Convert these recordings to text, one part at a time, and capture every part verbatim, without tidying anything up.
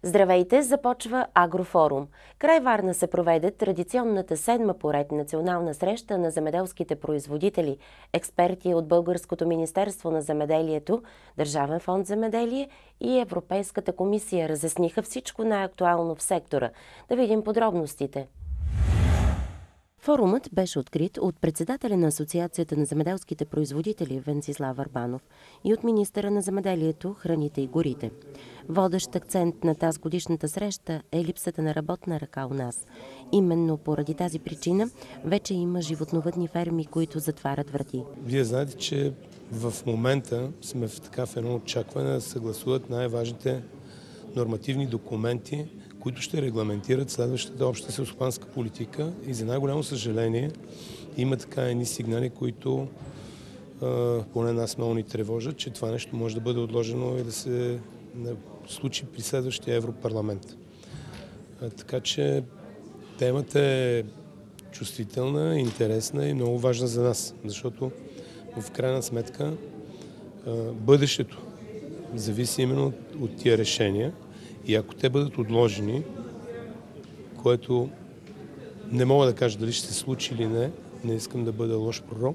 Здравейте, започва Агрофорум. Край Варна се проведе традиционната седма поред национална среща на земеделските производители. Експерти от Българското министерство на земеделието, Държавен фонд земеделие и Европейската комисия разясниха всичко най-актуално в сектора. Да видим подробностите. Форумът беше открит от председателя на Асоциацията на земеделските производители Венцислав Върбанов и от министъра на земеделието, храните и горите. Водещ акцент на тази годишната среща е липсата на работна ръка у нас. Именно поради тази причина вече има животновъдни ферми, които затварят врати. Вие знаете, че в момента сме в такъв едно очакване да съгласуват най-важните нормативни документи, които ще регламентират следващата обща селскостопанска политика, и за най-голямо съжаление има така едни сигнали, които а, поне нас много ни тревожат, че това нещо може да бъде отложено и да се случи при следващия Европарламент. А, така че темата е чувствителна, интересна и много важна за нас, защото в крайна сметка а, бъдещето зависи именно от, от тия решения. И ако те бъдат отложени, което не мога да кажа дали ще се случи или не, не искам да бъда лош пророк,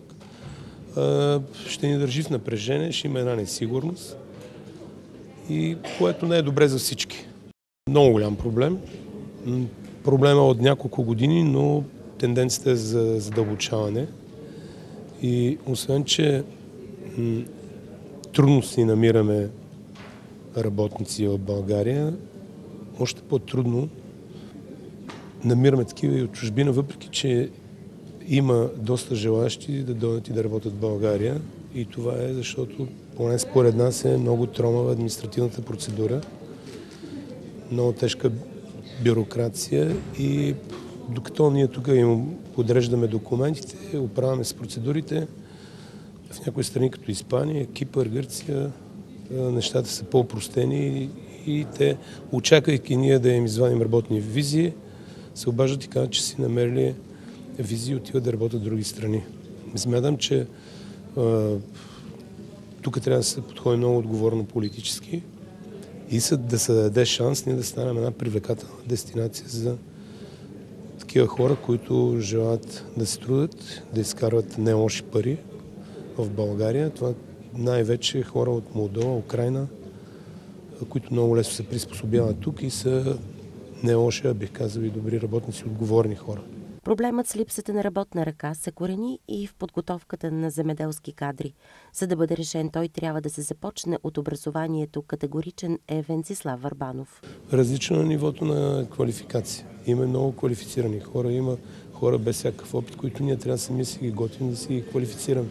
ще ни държи в напрежение, ще има една несигурност, и което не е добре за всички. Много голям проблем. Проблема от няколко години, но тенденцията е за задълбочаване. И освен, че трудно си намираме работници в България, още по-трудно намираме такива и от чужбина, въпреки че има доста желащи да дойдат и да работят в България. И това е защото, поне според нас, е много тромава административната процедура, много тежка бюрокрация, и докато ние тук им подреждаме документите, оправяме с процедурите, в някои страни като Испания, Кипър, Гърция, нещата са по-опростени и те, очаквайки ние да им извадим работни визи, се обаждат и казват, че си намерили визи и отиват да работят в други страни. Смятам, че а, тук трябва да се подходи много отговорно политически и да се даде шанс ние да станем една привлекателна дестинация за такива хора, които желаят да се трудят, да изкарват не лоши пари в България. Това най-вече хора от Молдова, Украйна, които много лесно се приспособяват тук и са не лоши, а бих казал и добри работници, отговорни хора. Проблемът с липсата на работна ръка се корени и в подготовката на земеделски кадри. За да бъде решен той, трябва да се започне от образованието. Категоричен е Венцислав Върбанов. Различно на нивото на квалификация. Има много квалифицирани хора, има хора без всякакъв опит, които ние трябва сами си ги готвим, да си ги квалифицираме.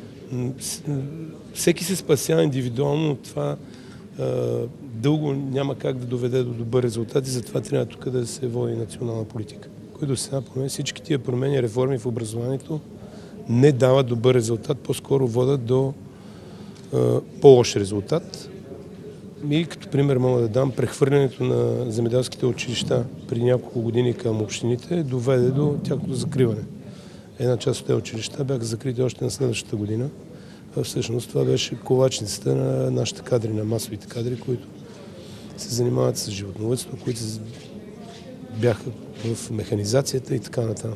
Всеки се спасява индивидуално, това дълго няма как да доведе до добър резултат, и затова трябва тук да се води национална политика. Които сега поне всички тия промени, реформи в образованието не дават добър резултат, по-скоро водят до по-лош резултат. И като пример мога да дам, прехвърлянето на земеделските училища при няколко години към общините доведе до тяхното закриване. Една част от тези училища бяха закрити още на следващата година. Всъщност това беше ковачницата на нашите кадри, на масовите кадри, които се занимават с животновъдство, които бяха в механизацията и така нататък.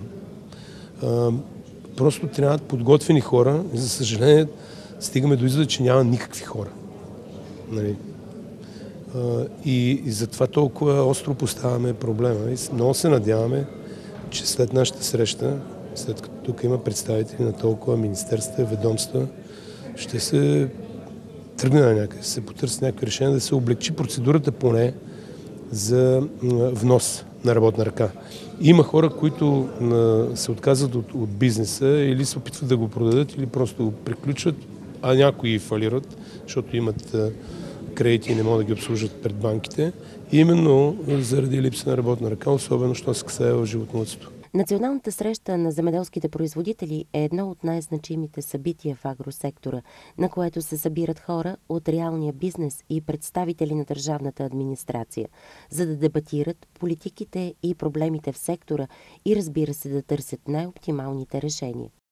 Просто трябват подготвени хора, и за съжаление стигаме до извода, че няма никакви хора. Нали? И, и затова толкова остро поставяме проблема. И много се надяваме, че след нашата среща, след като тук има представители на толкова министерства и ведомства, ще се тръгне на някъде, ще се потърси някакви решения, да се облегчи процедурата поне за внос на работна ръка. Има хора, които се отказват от, от бизнеса или се опитват да го продадат, или просто го приключват, а някои фалират, защото имат кредити и не могат да ги обслужат пред банките. И именно заради липса на работна ръка, особено що се касае в животновъдството. Националната среща на земеделските производители е едно от най-значимите събития в агросектора, на което се събират хора от реалния бизнес и представители на държавната администрация, за да дебатират политиките и проблемите в сектора и, разбира се, да търсят най-оптималните решения.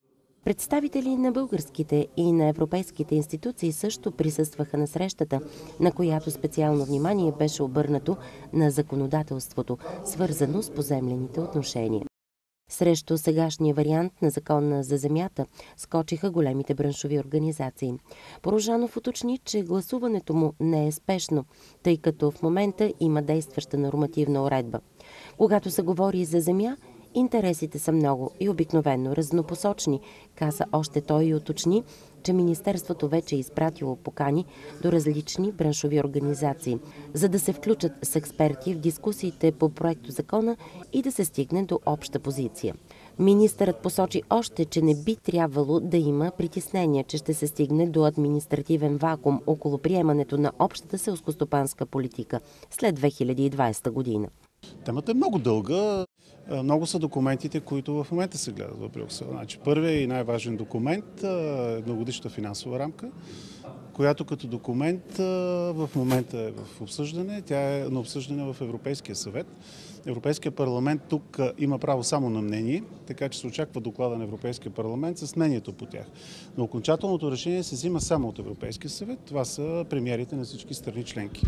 Представители на българските и на европейските институции също присъстваха на срещата, на която специално внимание беше обърнато на законодателството, свързано с поземлените отношения. Срещу сегашния вариант на закона за земята скочиха големите браншови организации. Порожанов уточни, че гласуването му не е спешно, тъй като в момента има действаща нормативна уредба. Когато се говори за земя, интересите са много и обикновено разнопосочни, каза още той и уточни, че Министерството вече е изпратило покани до различни браншови организации, за да се включат с експерти в дискусиите по проекто закона и да се стигне до обща позиция. Министърът посочи още, че не би трябвало да има притеснение, че ще се стигне до административен вакуум около приемането на общата селскостопанска политика след две хиляди и двадесета година. Темата е много дълга. Много са документите, които в момента се гледат в Брюксел. Значи, първият и най-важен документ е многогодишната финансова рамка, която като документ в момента е в обсъждане. Тя е на обсъждане в Европейския съвет. Европейския парламент тук има право само на мнение, така че се очаква доклада на Европейския парламент с мнението по тях. Но окончателното решение се взима само от Европейския съвет. Това са премиерите на всички страни членки.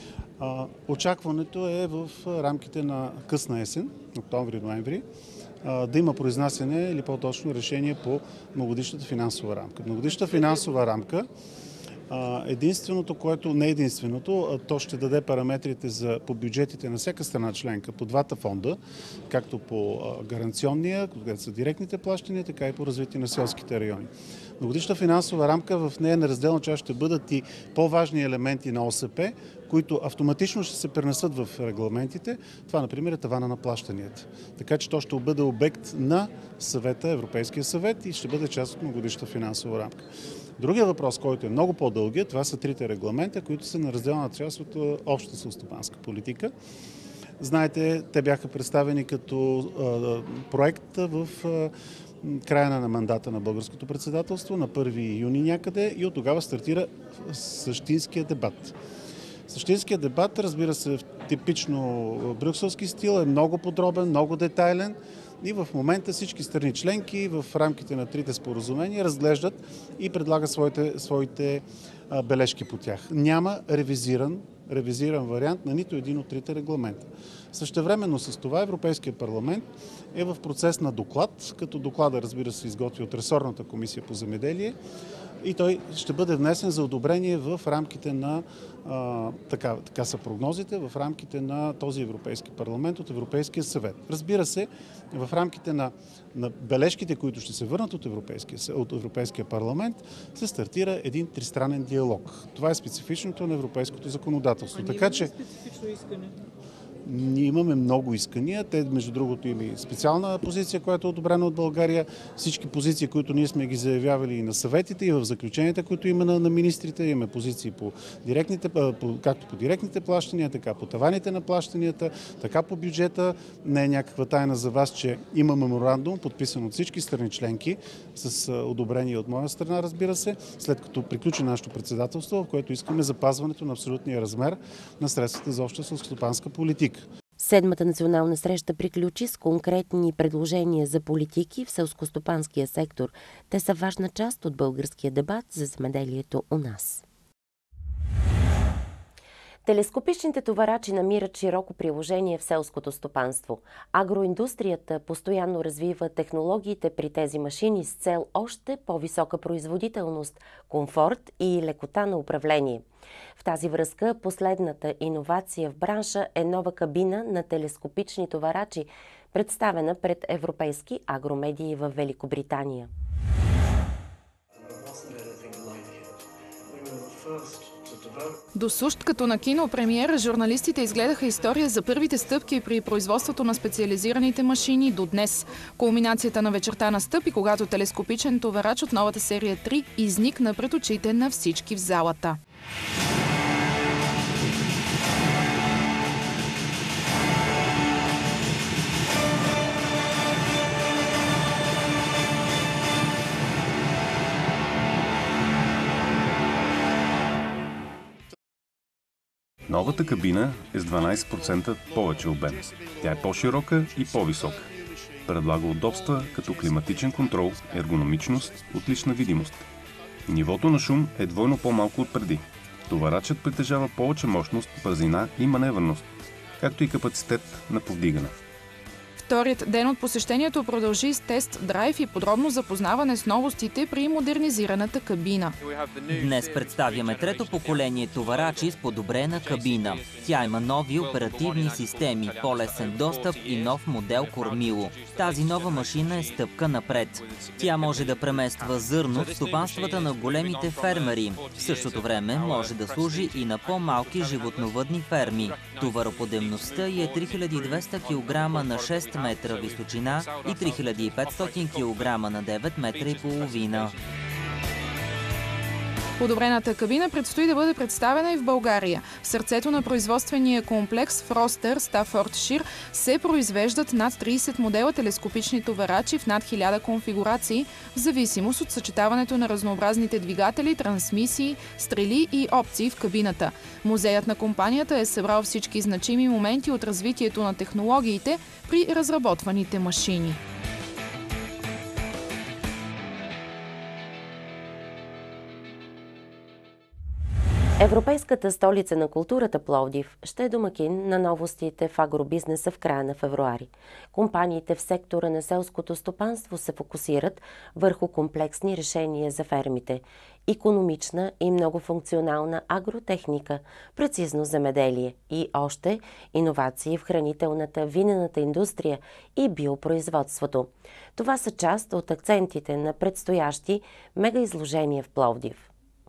Очакването е в рамките на късна есен, октомври-ноември, да има произнасяне или по-точно решение по многодишната финансова рамка. Многодишната финансова рамка, единственото, което не е единственото, то ще даде параметрите за, по бюджетите на всяка страна членка по двата фонда, както по гаранционния, където са директните плащания, така и по развитие на селските райони. Многодишна финансова рамка, в нея на разделна част ще бъдат и по-важни елементи на О С П, които автоматично ще се пренесат в регламентите. Това, например, е тавана на плащанията. Така че то ще бъде обект на съвета, Европейския съвет и ще бъде част от многодишната финансова рамка. Другия въпрос, който е много по-дългия, това са трите регламента, които са на разделна част от общата селскостопанска политика. Знаете, те бяха представени като а, проект в а, края на мандата на българското председателство, на първи юни някъде, и от тогава стартира същинския дебат. Същинският дебат, разбира се, в типично брюкселски стил, е много подробен, много детайлен и в момента всички страни членки в рамките на трите споразумения разглеждат и предлагат своите, своите а, бележки по тях. Няма ревизиран, ревизиран вариант на нито един от трите регламента. Същевременно с това Европейския парламент е в процес на доклад, като доклада, разбира се, изготви от ресорната комисия по земеделие, и той ще бъде внесен за одобрение в рамките на, а, така, така са прогнозите, в рамките на този Европейски парламент от Европейския съвет. Разбира се, в рамките на, на бележките, които ще се върнат от Европейския, от Европейския парламент, се стартира един тристранен диалог. Това е специфичното на европейското законодателство. А така, че... специфично искане? Ние имаме много искания. Те, между другото, има и специална позиция, която е одобрена от България. Всички позиции, които ние сме ги заявявали и на съветите, и в заключенията, които има на, на министрите, имаме позиции по директните, по, както по директните плащания, така по таваните на плащанията, така по бюджета. Не е някаква тайна за вас, че има меморандум, подписан от всички страни членки, с одобрение от моя страна, разбира се, след като приключи нашето председателство, в което искаме запазването на абсолютния размер на средствата за обща селскостопанска политика. Седмата национална среща приключи с конкретни предложения за политики в селскостопанския сектор. Те са важна част от българския дебат за земеделието у нас. Телескопичните товарачи намират широко приложение в селското стопанство. Агроиндустрията постоянно развива технологиите при тези машини с цел още по-висока производителност, комфорт и лекота на управление. В тази връзка последната иновация в бранша е нова кабина на телескопични товарачи, представена пред европейски агромедии в Великобритания. Досущ като на кинопремиера, журналистите изгледаха история за първите стъпки при производството на специализираните машини до днес. Кулминацията на вечерта настъпи, когато телескопичен товарач от новата серия три изникна пред очите на всички в залата. Новата кабина е с дванадесет процента повече обем. Тя е по-широка и по-висока. Предлага удобства като климатичен контрол, ергономичност, отлична видимост. Нивото на шум е двойно по-малко от преди. Товарачът притежава повече мощност, бързина и маневреност, както и капацитет на повдигане. Вторият ден от посещението продължи с тест драйв и подробно запознаване с новостите при модернизираната кабина. Днес представяме трето поколение товарачи с подобрена кабина. Тя има нови оперативни системи, по-лесен достъп и нов модел кормило. Тази нова машина е стъпка напред. Тя може да премества зърно в стопанствата на големите фермери. В същото време може да служи и на по-малки животновъдни ферми. Товароподемността е три хиляди и двеста килограма на шест метра височина и три хиляди и петстотин килограма на девет метра и половина. Подобрената кабина предстои да бъде представена и в България. В сърцето на производствения комплекс Фростър, Стафордшир, се произвеждат над трийсет модела телескопични товарачи в над хиляда конфигурации, в зависимост от съчетаването на разнообразните двигатели, трансмисии, стрели и опции в кабината. Музеят на компанията е събрал всички значими моменти от развитието на технологиите при разработваните машини. Европейската столица на културата Пловдив ще е домакин на новостите в агробизнеса в края на февруари. Компаниите в сектора на селското стопанство се фокусират върху комплексни решения за фермите, икономична и многофункционална агротехника, прецизно земеделие и още иновации в хранителната, винената индустрия и биопроизводството. Това са част от акцентите на предстоящи мегаизложения в Пловдив.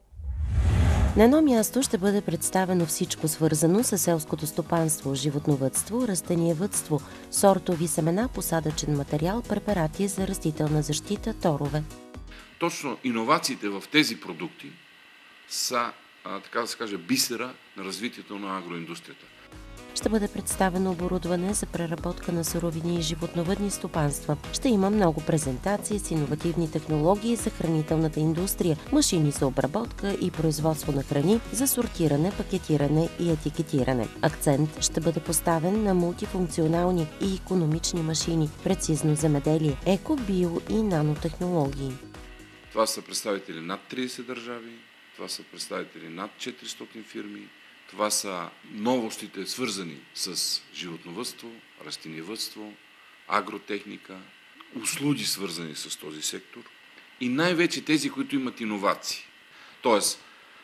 На едно място ще бъде представено всичко свързано с селското стопанство, животновъдство, растениевъдство, сортови семена, посадъчен материал, препарати за растителна защита, торове. Точно иновациите в тези продукти са, а, така да се каже, бисера на развитието на агроиндустрията. Ще бъде представено оборудване за преработка на суровини и животновъдни стопанства. Ще има много презентации с иновативни технологии за хранителната индустрия, машини за обработка и производство на храни, за сортиране, пакетиране и етикетиране. Акцент ще бъде поставен на мултифункционални и икономични машини, прецизно земеделие, еко, био и нанотехнологии. Това са представители над трийсет държави, това са представители над четиристотин фирми. Това са новостите, свързани с животновъдство, растениевъдство, агротехника, услуги, свързани с този сектор и най-вече тези, които имат иновации. Тоест,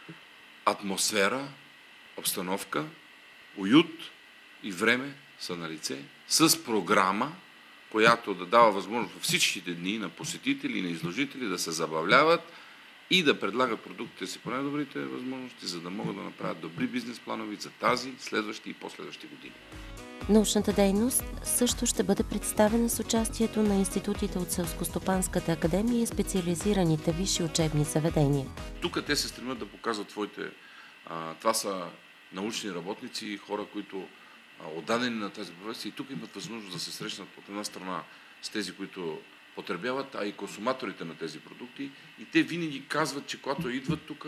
атмосфера, обстановка, уют и време са на лице с програма, която да дава възможност във всичките дни на посетители и на изложители да се забавляват и да предлагат продуктите си по най-добрите възможности, за да могат да направят добри бизнес планови за тази, следващи и последващи години. Научната дейност също ще бъде представена с участието на институтите от Селскостопанската академия и специализираните висши учебни заведения. Тук те се стремят да показват своите... А, това са научни работници и хора, които а, отдадени на тази професия и тук имат възможност да се срещнат от една страна с тези, които потребяват, а и консуматорите на тези продукти. И те винаги казват, че когато идват тук,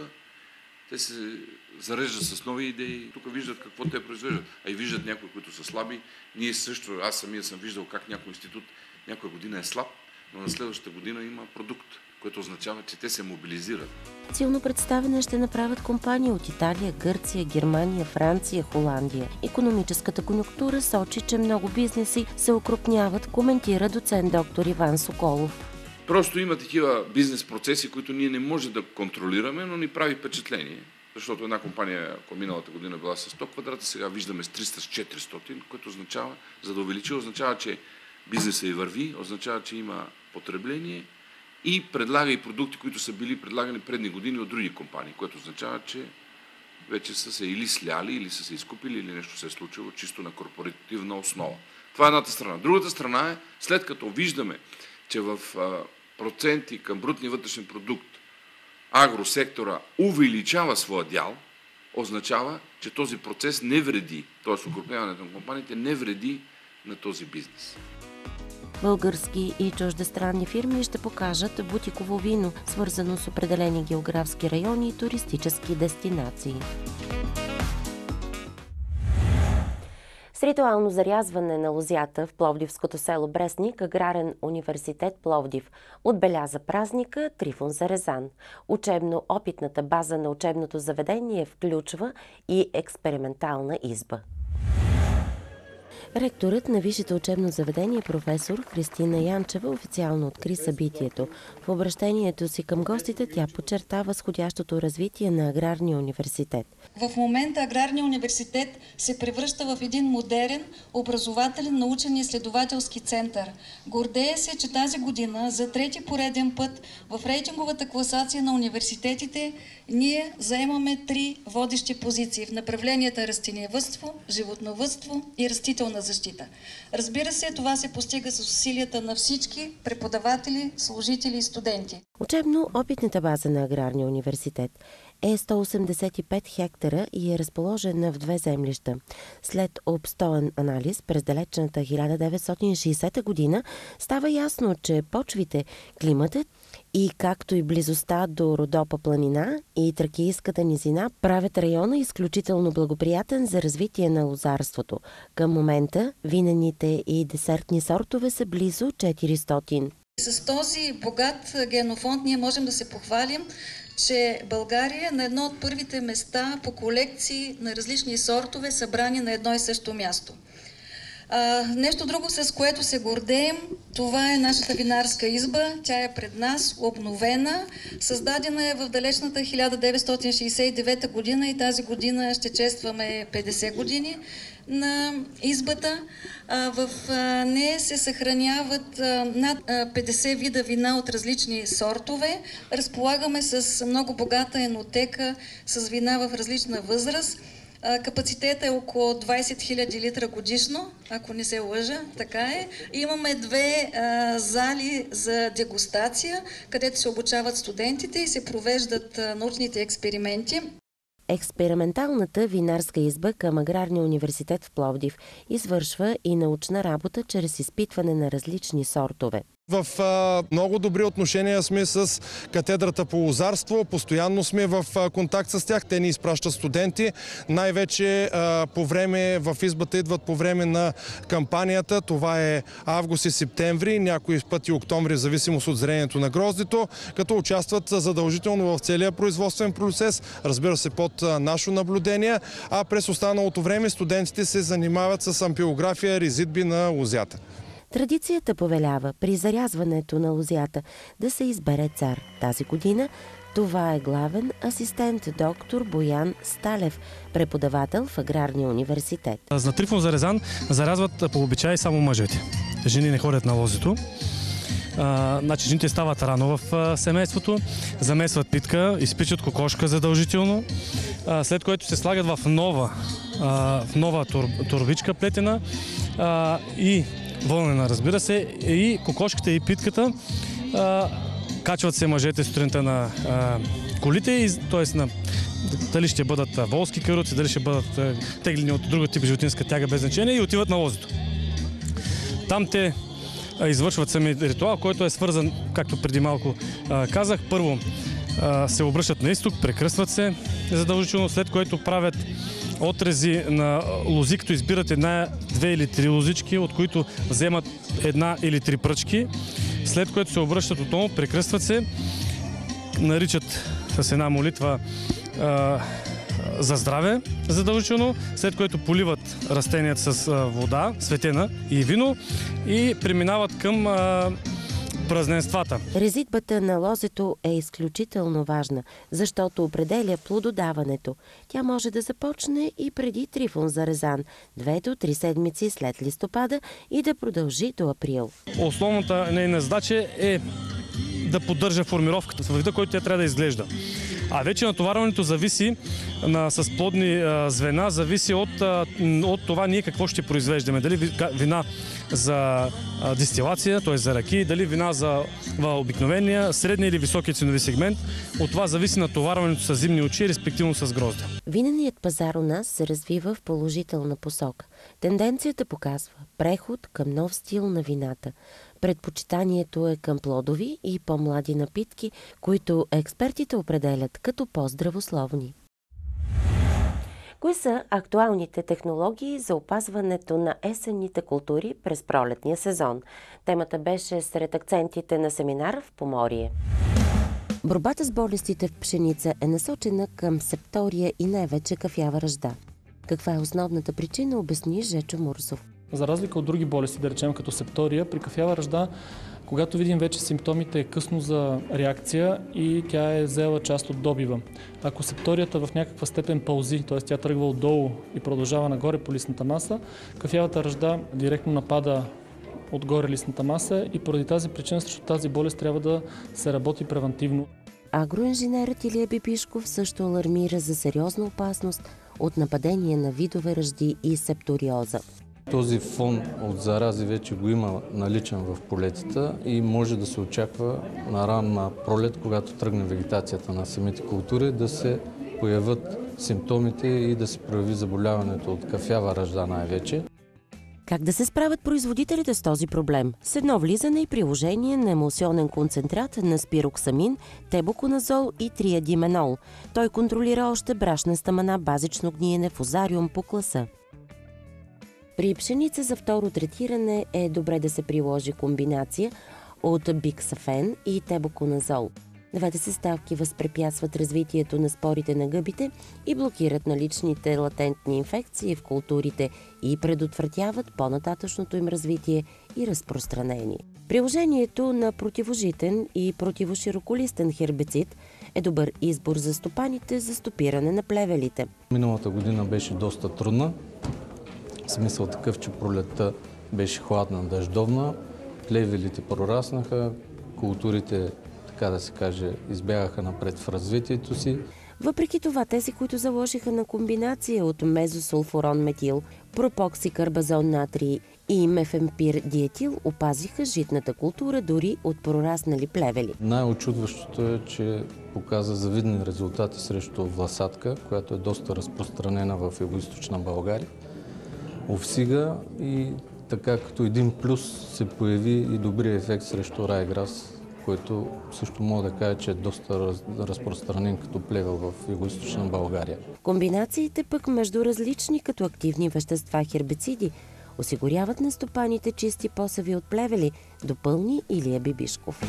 те се зареждат с нови идеи. Тук виждат какво те произвеждат, а и виждат някои, които са слаби. Ние също, аз самия съм виждал как някой институт някоя година е слаб, но на следващата година има продукт, което означава, че те се мобилизират. Силно представяне ще направят компании от Италия, Гърция, Германия, Франция, Холандия. Икономическата конюнктура сочи, че много бизнеси се окрупняват, коментира доцент доктор Иван Соколов. Просто има такива бизнес процеси, които ние не можем да контролираме, но ни прави впечатление. Защото една компания, ако миналата година била с сто квадрата, сега виждаме с триста с четиристотин, което означава, за да увеличи, означава, че бизнесът и върви, означава, че има потребление и предлага и продукти, които са били предлагани предни години от други компании, което означава, че вече са се или сляли, или са се изкупили, или нещо се е случило чисто на корпоративна основа. Това е едната страна. Другата страна е, след като виждаме, че в проценти към брутния вътрешен продукт агросектора увеличава своя дял, означава, че този процес не вреди, т.е. укрупняването на компаниите не вреди на този бизнес. Български и чуждестранни фирми ще покажат бутиково вино, свързано с определени географски райони и туристически дестинации. С ритуално зарязване на лозята в пловдивското село Брестник, Аграрен университет Пловдив отбеляза празника Трифон Зарезан. Учебно-опитната база на учебното заведение включва и експериментална изба. Ректорът на висшето учебно заведение професор Христина Янчева официално откри събитието. В обращението си към гостите тя подчерта възходящото развитие на Аграрния университет. В момента Аграрния университет се превръща в един модерен, образователен, научен и изследователски център. Гордея се, че тази година за трети пореден път в рейтинговата класация на университетите ние заемаме три водещи позиции в направленията растениевъдство, животновъдство и растителна защита. Разбира се, това се постига с усилията на всички преподаватели, служители и студенти. Учебно-опитната база на Аграрния университет е сто осемдесет и пет хектара и е разположена в две землища. След обстоен анализ през далечната хиляда деветстотин и шейсета година става ясно, че почвите, климатът и както и близостта до Родопа планина и Тракийската низина правят района изключително благоприятен за развитие на лозарството. Към момента винените и десертни сортове са близо четиристотин. С този богат генофонд ние можем да се похвалим, че България е на едно от първите места по колекции на различни сортове, събрани на едно и също място. А, нещо друго, с което се гордеем, това е нашата винарска изба. Тя е пред нас, обновена, създадена е в далечната хиляда деветстотин шейсет и девета година и тази година ще честваме петдесет години на избата. А, в а, нея се съхраняват а, над а, петдесет вида вина от различни сортове. Разполагаме с много богата енотека с вина в различна възраст. Капацитетът е около двайсет хиляди литра годишно, ако не се лъжа, така е. Имаме две а, зали за дегустация, където се обучават студентите и се провеждат а, научните експерименти. Експерименталната винарска изба към Аграрния университет в Пловдив извършва и научна работа чрез изпитване на различни сортове. В а, много добри отношения сме с катедрата по лозарство, постоянно сме в а, контакт с тях, те ни изпращат студенти, най-вече а, по време, в избата идват по време на кампанията, това е август и септември, някои пъти октомври, в зависимост от зрението на гроздето, като участват задължително в целия производствен процес, разбира се под а, наше наблюдение, а през останалото време студентите се занимават с ампилография, резидби на лозята. Традицията повелява при зарязването на лозята да се избере цар. Тази година това е главен асистент доктор Боян Сталев, преподавател в Аграрния университет. За Трифон Зарезан зарязват по обичай само мъжете. Жени не ходят на лозито. А, значи жените стават рано в а, семейството, замесват питка, изпичат кокошка задължително, а, след което се слагат в нова, а, в нова тур, турбичка плетена а, и вълнена, разбира се, и кокошката и питката. А, качват се мъжете сутринта на а, колите, т.е. на дали ще бъдат волски каруци, дали ще бъдат а, теглени от друга тип животинска тяга без значение и отиват на лозито. Там те а, извършват сами ритуал, който е свързан, както преди малко а, казах. Първо а, се обръщат на изток, прекръстват се задължително, след което правят отрези на лози, като избират една, две или три лозички, от които вземат една или три пръчки, след което се обръщат отново, прекръстват се, наричат с една молитва а, за здраве задължително, след което поливат растенията с а, вода, светена и вино и преминават към а, празненствата. Резидбата на лозето е изключително важна, защото определя плододаването. Тя може да започне и преди Трифон Зарезан, две до три седмици след листопада и да продължи до април. Основната нейна задача е да поддържа формировката в вида, който тя трябва да изглежда. А вече натоварването зависи на, с плодни а, звена, зависи от, а, от това ние какво ще произвеждаме. Дали вина за а, дистилация, т.е. за ръки, дали вина за обикновения, средния или високия ценови сегмент. От това зависи натоварването с зимни очи, респективно с грозда. Виненият пазар у нас се развива в положителна посока. Тенденцията показва преход към нов стил на вината. Предпочитанието е към плодови и по-млади напитки, които експертите определят като по-здравословни. Кои са актуалните технологии за опазването на есенните култури през пролетния сезон? Темата беше сред акцентите на семинар в Поморие. Борбата с болестите в пшеница е насочена към септория и най-вече кафява ръжда. Каква е основната причина, обясни Жечо Мурсов. За разлика от други болести, да речем като септория, при кафява ръжда, когато видим вече симптомите, е късно за реакция и тя е взела част от добива. Ако септорията в някаква степен пълзи, т.е. тя тръгва отдолу и продължава нагоре по листната маса, кафявата ръжда директно напада отгоре листната маса и поради тази причина срещу тази болест трябва да се работи превентивно. Агроинженерът Илия Бибишков също алармира за сериозна опасност от нападение на видове ръжди и септориоза. Този фон от зарази вече го има наличен в полетата и може да се очаква на ранна пролет, когато тръгне вегетацията на самите култури, да се появят симптомите и да се прояви заболяването от кафява ръжда най-вече. Как да се справят производителите с този проблем? С едно влизане и приложение на емулсионен концентрат на спироксамин, тебуконазол и триадименол. Той контролира още брашната мана базично гниене в озариум по класа. При пшеница за второ третиране е добре да се приложи комбинация от биксафен и тебуконазол. Двете съставки възпрепятстват развитието на спорите на гъбите и блокират наличните латентни инфекции в културите и предотвратяват по-нататъчното им развитие и разпространение. Приложението на противожитен и противошироколистен хербицид е добър избор за стопаните за стопиране на плевелите. Миналата година беше доста трудна. В смисъл такъв, че пролетта беше хладна, дъждовна, плевелите прораснаха, културите, така да се каже, избягаха напред в развитието си. Въпреки това, тези, които заложиха на комбинация от мезосулфурон метил, пропоксикарбазон натрий и мефемпир диетил, опазиха житната култура дори от прораснали плевели. Най-очудващото е, че показа завидни резултати срещу власатка, която е доста разпространена в югоизточна България. Овсига и така като един плюс се появи и добрия ефект срещу райграс, който също мога да кажа, че е доста раз, разпространен като плевел в югоизточна България. Комбинациите пък между различни като активни вещества хербициди осигуряват на стопаните чисти посеви от плевели, допълни Илия Бибишков.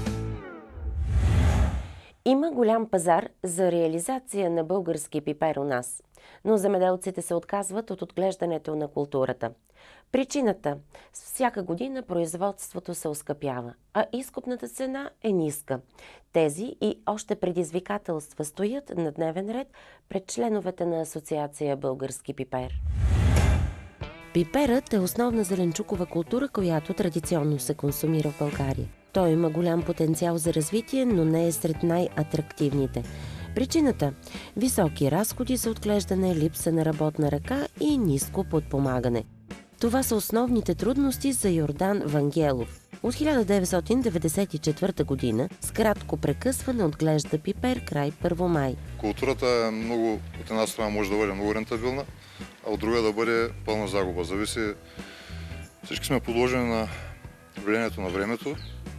Има голям пазар за реализация на български пипер у нас, но земеделците се отказват от отглеждането на културата. Причината – с всяка година производството се оскъпява, а изкупната цена е ниска. Тези и още предизвикателства стоят на дневен ред пред членовете на Асоциация Български пипер. Пиперът е основна зеленчукова култура, която традиционно се консумира в България. Той има голям потенциал за развитие, но не е сред най-атрактивните. Причината – високи разходи за отглеждане, липса на работна ръка и ниско подпомагане. Това са основните трудности за Йордан Вангелов. От хиляда деветстотин деветдесет и четвърта година с кратко прекъсване отглежда пипер край Първомай. Културата е много, от една страна може да бъде много рентабилна, а от друга да бъде пълна загуба. Зависи, всички сме подложени на влиянието на времето.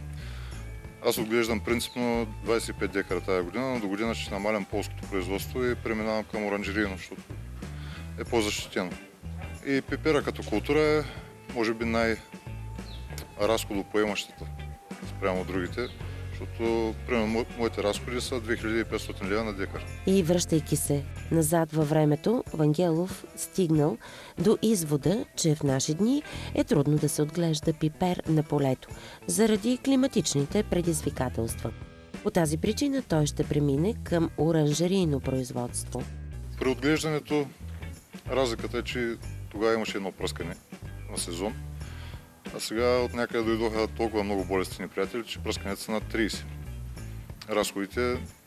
Аз отглеждам принципно двадесет и пет декара тази година, но до година ще намалям полското производство и преминавам към оранжерийно, защото е по-защитено. И пипера като култура е, може би, най-разходопоемащата спрямо другите, защото, примерно, моите разходи са две хиляди и петстотин лева на декар. И връщайки се назад във времето, Вангелов стигнал до извода, че в наши дни е трудно да се отглежда пипер на полето, заради климатичните предизвикателства. По тази причина той ще премине към оранжерийно производство. При отглеждането разликата е, че тогава имаше едно пръскане на сезон, а сега от някъде дойдоха толкова много болестни приятели, че пръсканията са над тридесет. Разходите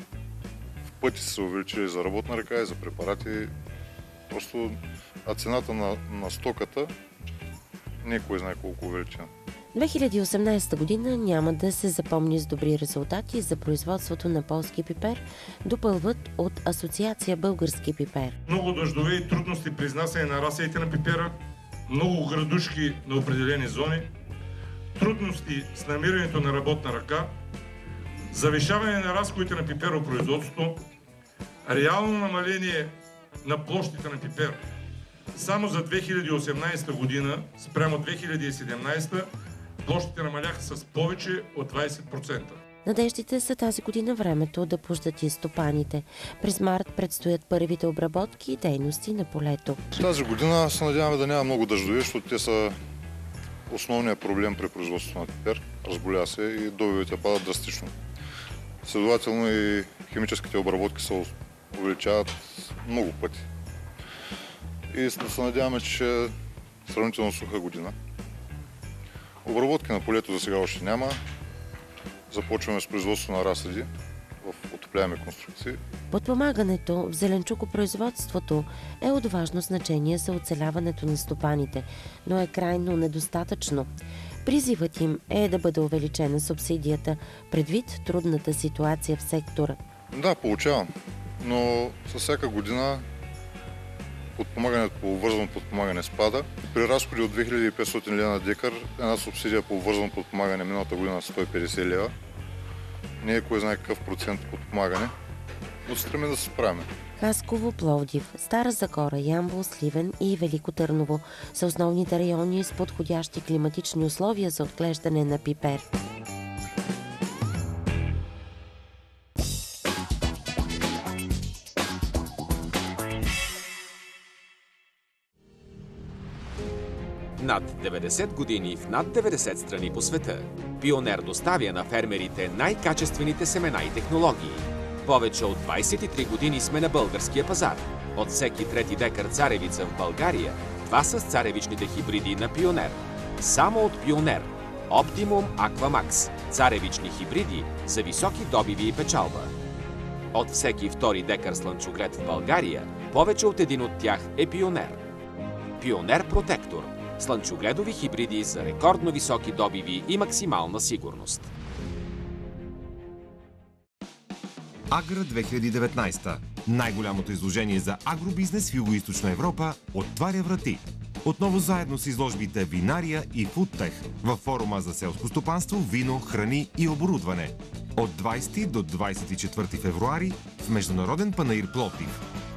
в пъти са се увеличили за работна ръка и за препарати. Просто, а цената на, на стоката не е кой знае колко увеличена. две хиляди и осемнадесета година няма да се запомни с добри резултати за производството на полски пипер, допълват от Асоциация Български пипер. Много дъждове и трудности при изнасяне на расеите на пипера, много градушки на определени зони, трудности с намирането на работна ръка, завишаване на разходите на пиперопроизводството, реално намаление на площите на пипер. Само за две хиляди и осемнадесета година, спрямо две хиляди и седемнадесета, площите намаляха с повече от двадесет процента. Надеждите са тази година времето да пущат и стопаните. През март предстоят първите обработки и дейности на полето. Тази година се надяваме да няма много дъждови, защото те са основният проблем при производството на пипер. Разболя се и добивите падат драстично. Следователно и химическите обработки се увеличават много пъти. И се надяваме, че ще е сравнително суха година. Обработки на полето за сега още няма. Започваме с производство на разсади в отопляеми конструкции. Подпомагането в зеленчукопроизводството е от важно значение за оцеляването на стопаните, но е крайно недостатъчно. Призивът им е да бъде увеличена субсидията, предвид трудната ситуация в сектора. Да, получавам, но със всяка година подпомагането по обвързано подпомагане спада. При разходи от две хиляди и петстотин лева на декар, една субсидия по обвързано подпомагане миналата година сто и петдесет лева. Не е кой знае какъв процент подпомагане, но стремим да се справим. Хасково, Пловдив, Стара Загора, Ямбол, Сливен и Велико Търново са основните райони с подходящи климатични условия за отглеждане на пипер. Над деветдесет години в над деветдесет страни по света. Пионер доставя на фермерите най-качествените семена и технологии. Повече от двадесет и три години сме на българския пазар. От всеки трети декар царевица в България, два са с царевичните хибриди на Пионер. Само от Пионер. Оптимум Аквамакс. Царевични хибриди за високи добиви и печалба. От всеки втори декар слънчоглед в България, повече от един от тях е Пионер. Пионер Протектор. Слънчогледови хибриди за рекордно високи добиви и максимална сигурност. Агра две хиляди и деветнадесета. Най-голямото изложение за агробизнес в Югоизточна Европа отваря врати. Отново заедно с изложбите Винария и Фудтех във форума за селско стопанство, вино, храни и оборудване. От двадесети до двадесет и четвърти февруари в Международен панаир Пловдив.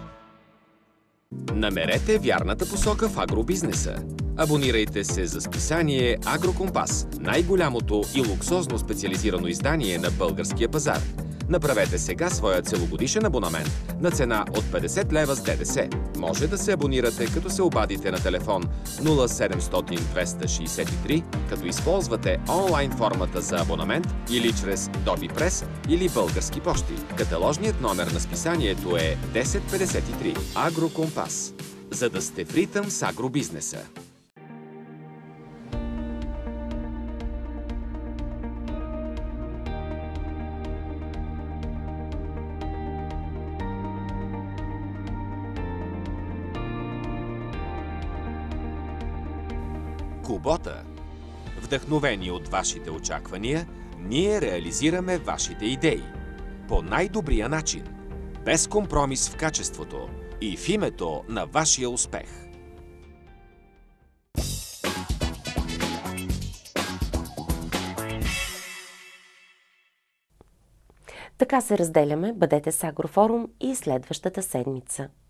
Намерете вярната посока в агробизнеса. Абонирайте се за списание Агрокомпас, най-голямото и луксозно специализирано издание на българския пазар. Направете сега своя целогодишен абонамент на цена от петдесет лева с ДДС. Може да се абонирате, като се обадите на телефон нула седемстотин двеста шейсет и три, като използвате онлайн формата за абонамент или чрез Доби Прес или Български пощи. Каталожният номер на списанието е десет петдесет и три. Агрокомпас. За да сте в ритъм с агробизнеса. Кубота. Вдъхновени от вашите очаквания, ние реализираме вашите идеи. По най-добрия начин. Без компромис в качеството и в името на вашия успех. Така се разделяме. Бъдете с Агрофорум и следващата седмица.